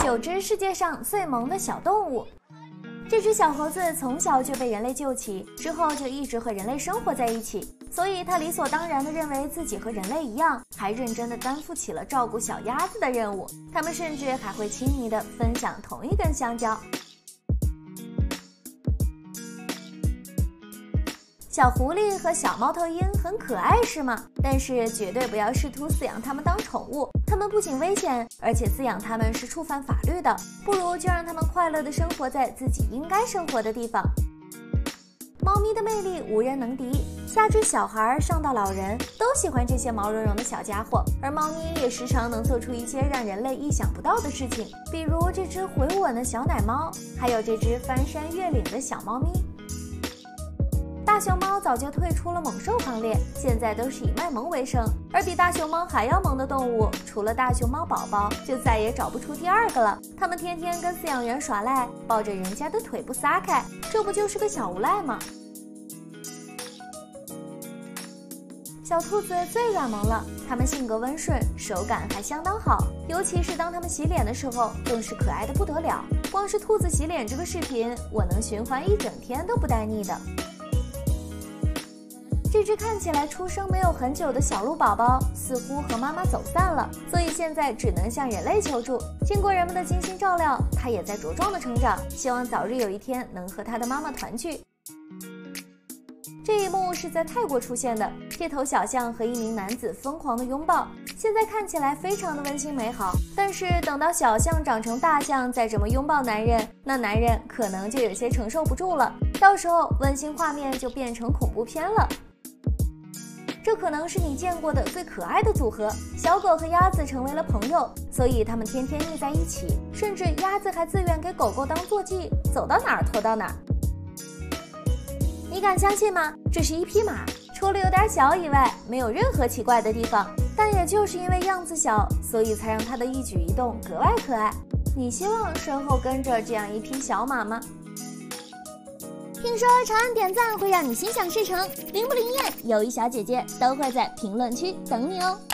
9只世界上最萌的小动物。这只小猴子从小就被人类救起，之后就一直和人类生活在一起，所以它理所当然地认为自己和人类一样，还认真地担负起了照顾小鸭子的任务。它们甚至还会亲昵地分享同一根香蕉。小狐狸和小猫头鹰很可爱是吗？但是绝对不要试图饲养它们当宠物，它们不仅危险，而且饲养它们是触犯法律的，不如就让它们快乐地生活在自己应该生活的地方。猫咪的魅力无人能敌，下至小孩上到老人都喜欢这些毛茸茸的小家伙，而猫咪也时常能做出一些让人类意想不到的事情，比如这只回吻的小奶猫，还有这只翻山越岭的小猫咪。大熊猫早就退出了猛兽行列，现在都是以卖萌为生，而比大熊猫还要萌的动物，除了大熊猫宝宝，就再也找不出第二个了。它们天天跟饲养员耍赖，抱着人家的腿不撒开，这不就是个小无赖吗？小兔子最软萌了，它们性格温顺，手感还相当好，尤其是当它们洗脸的时候，更是可爱的不得了。光是兔子洗脸这个视频，我能循环一整天都不带腻的。这只看起来出生没有很久的小鹿宝宝似乎和妈妈走散了，所以现在只能向人类求助。经过人们的精心照料，它也在茁壮的成长，希望早日有一天能和它的妈妈团聚。这一幕是在泰国出现的，街头小象和一名男子疯狂的拥抱，现在看起来非常的温馨美好。但是等到小象长成大象再这么拥抱男人，那男人可能就有些承受不住了，到时候温馨画面就变成恐怖片了。这可能是你见过的最可爱的组合，小狗和鸭子成为了朋友，所以它们天天腻在一起，甚至鸭子还自愿给狗狗当坐骑，走到哪儿驮到哪儿。你敢相信吗？这是一匹马，除了有点小以外，没有任何奇怪的地方。但也就是因为样子小，所以才让它的一举一动格外可爱。你希望身后跟着这样一匹小马吗？听说长按点赞会让你心想事成，灵不灵验？友谊小姐姐都会在评论区等你哦。